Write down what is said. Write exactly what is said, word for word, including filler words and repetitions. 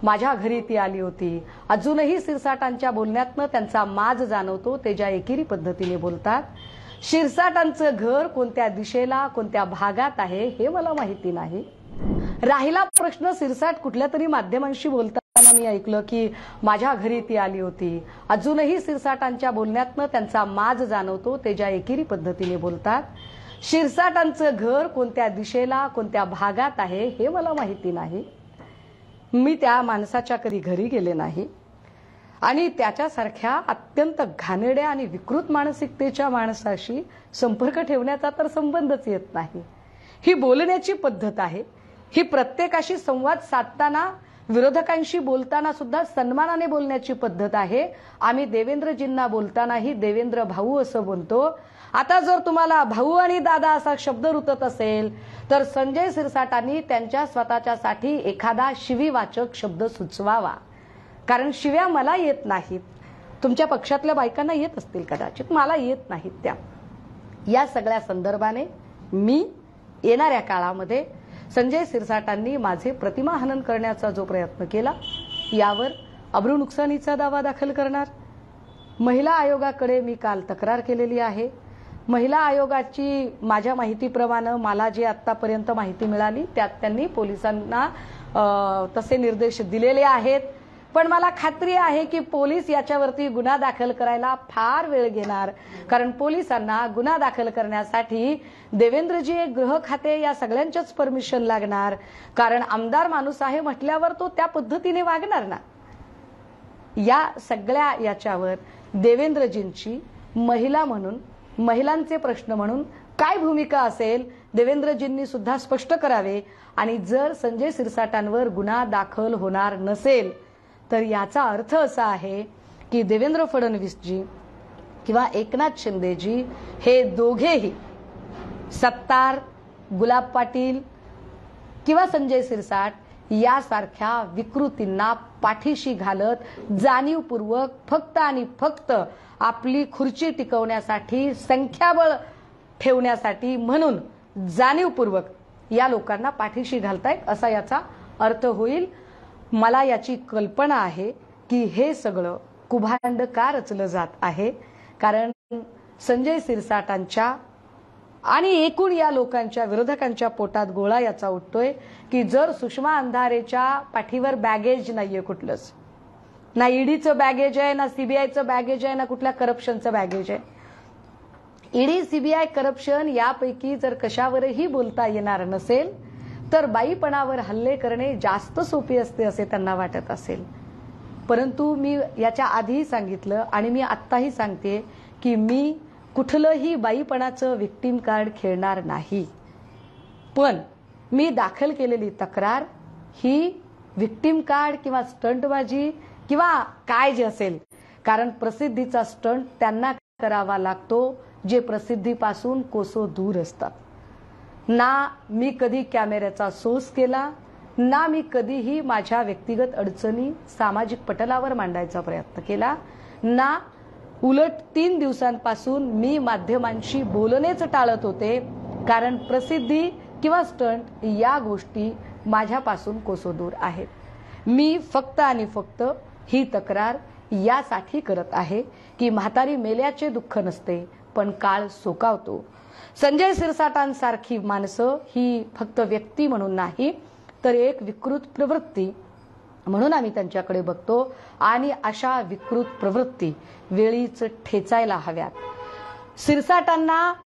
माझ्या घरी ती आली होती. अजूनही शिरसाटांच्या बोलण्यातनं त्यांचा माज जाणवतो. ते ज्या एकेरी पद्धतीने बोलतात. शिरसाटांचं घर कोणत्या दिशेला कोणत्या भागात आहे हे मला माहिती नाही. राहिला प्रश्न शिरसाट कुठल्या तरी माध्यमांशी बोलताना मी ऐकलं की माझ्या घरी ती आली होती. अजूनही शिरसाटांच्या बोलण्यातनं त्यांचा माज जाणवतो. ते ज्या एकेरी पद्धतीने बोलतात. शिरसाटांचं घर कोणत्या दिशेला कोणत्या भागात आहे हे मला माहिती नाही. मी त्या माणसाच्या कधी घरी गेले नाही आणि त्याच्यासारख्या अत्यंत घाणेरड्या आणि विकृत मानसिकतेच्या माणसाशी संपर्क ठेवण्याचा तर संबंधच येत नाही. ही बोलण्याची पद्धत आहे. ही प्रत्येकाशी संवाद साधताना विरोधकांशी बोलताना सुद्धा सन्मानाने बोलण्याची पद्धत आहे. आम्ही देवेंद्रजींना बोलतानाही देवेंद्र भाऊ असं बोलतो. आता जर तुम्हाला भाऊ आणि दादा असा शब्द रुतत असेल तर संजय शिरसाटांनी त्यांच्या स्वतःच्यासाठी एखादा शिवीवाचक शब्द सुचवावा. कारण शिव्या मला येत नाहीत. तुमच्या पक्षातल्या बायकांना येत असतील कदाचित, मला येत नाहीत. त्या या सगळ्या संदर्भाने मी येणाऱ्या काळामध्ये संजय शिरसाटांनी माझे प्रतिमाहनन करण्याचा जो प्रयत्न केला यावर अब्रू नुकसानीचा दावा दाखल करणार. महिला आयोगाकडे मी काल तक्रार केलेली आहे. महिला आयोगाची माझ्या माहितीप्रमाणे मला जी आतापर्यंत माहिती मिळाली त्यात त्यांनी पोलिसांना तसे निर्देश दिलेले आहेत. पण मला खात्री आहे की पोलीस याच्यावरती गुन्हा दाखल करायला फार वेळ घेणार. कारण पोलिसांना गुन्हा दाखल करण्यासाठी देवेंद्रजी एक गृह खाते या सगळ्यांच्याच परमिशन लागणार. कारण आमदार माणूस आहे म्हटल्यावर तो त्या पद्धतीने वागणार ना. या सगळ्या याच्यावर देवेंद्रजींची महिला म्हणून महिलांचे प्रश्न म्हणून काय भूमिका असेल देवेंद्रजींनी सुद्धा स्पष्ट करावे. आणि जर संजय शिरसाटांवर गुन्हा दाखल होणार नसेल तर याचा अर्थ असा आहे की देवेंद्र फडणवीसजी किंवा एकनाथ शिंदेजी हे दोघेही सत्तार, गुलाब पाटील किंवा संजय शिरसाट यासारख्या विकृतींना पाठीशी घालत जाणीवपूर्वक फक्त आणि फक्त आपली खुर्ची टिकवण्यासाठी, संख्याबळ ठेवण्यासाठी म्हणून जाणीवपूर्वक या लोकांना पाठीशी घालतायत असा याचा अर्थ होईल. मला याची कल्पना आहे की हे सगळं कुभांड का रचलं जात आहे. कारण संजय शिरसाटांच्या आणि एकूण या लोकांच्या विरोधकांच्या पोटात गोळा याचा उठतोय की जर सुषमा अंधारेच्या पाठीवर बॅगेज नाहीये, कुठलंच ना ईडीचं बॅगेज आहे, ना सीबीआयचं बॅगेज आहे, ना कुठल्या करप्शनचं बॅगेज आहे. ईडी, सीबीआय, करप्शन यापैकी जर कशावरही बोलता येणार नसेल तर बाईपणावर हल्ले करणे जास्त सोपे असते असे त्यांना वाटत असेल. परंतु मी याच्या आधीही सांगितलं आणि मी आत्ताही सांगते की मी कुठलंही बाईपणाचं विक्टिम कार्ड खेळणार नाही. पण मी दाखल केलेली तक्रार ही विक्टिम कार्ड किंवा स्टंटबाजी किंवा काय जे असेल, कारण प्रसिद्धीचा स्टंट त्यांना करावा लागतो जे प्रसिद्धीपासून कोसो दूर असतात. ना मी कधी कॅमेऱ्याचा सोस केला, ना मी कधीही माझ्या व्यक्तिगत अडचणी सामाजिक पटलावर मांडायचा प्रयत्न केला, ना उलट तीन दिवसांपासून मी माध्यमांशी बोलणेच टाळत होते. कारण प्रसिद्धी किंवा स्टंट या गोष्टी माझ्यापासून कोसो दूर आहेत. मी फक्त आणि फक्त ही तक्रार यासाठी करत आहे की म्हातारी मेल्याचे दुःख नसते पण काळ सोकावतो. संजय शिरसाटांसारखी माणसं ही फक्त व्यक्ती म्हणून नाही तर एक विकृत प्रवृत्ती म्हणून आम्ही त्यांच्याकडे बघतो आणि अशा विकृत प्रवृत्ती वेळीच ठेचायला हव्यात. शिरसाटांना